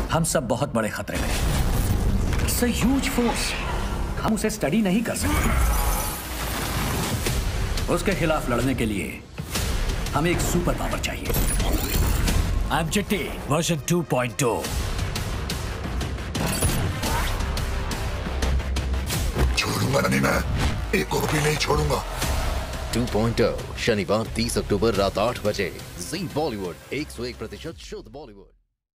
हम सब बहुत बड़े खतरे में हैं। It's a huge force. हम उसे स्टडी नहीं कर सकते। उसके खिलाफ लड़ने के लिए हमें एक सुपर पावर चाहिए। MJT version 2.2। छोड़ूंगा नहीं, मैं एक को भी नहीं छोड़ूंगा। 2.0 शनिवार 30 अक्टूबर रात 8 बजे। जी बॉलीवुड 101% शुद्ध बॉलीवुड।